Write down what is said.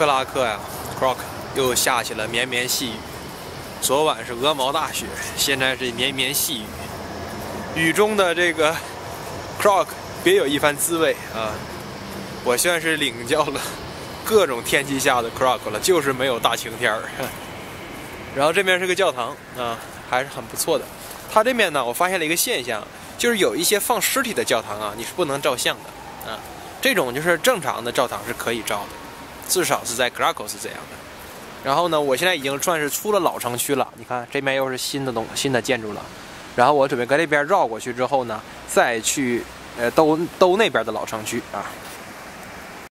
克拉克呀 ，Croc 又下起了绵绵细雨。昨晚是鹅毛大雪，现在是绵绵细雨。雨中的这个 Croc 别有一番滋味啊！我算是领教了各种天气下的 Croc 了，就是没有大晴天儿。然后这边是个教堂啊，还是很不错的。它这边呢，我发现了一个现象，就是有一些放尸体的教堂啊，你是不能照相的啊。这种就是正常的教堂是可以照的，至少是在 Krakow 是这样的。然后呢，我现在已经算是出了老城区了。你看这边又是新的建筑了。然后我准备搁这边绕过去之后呢，再去兜那边的老城区啊。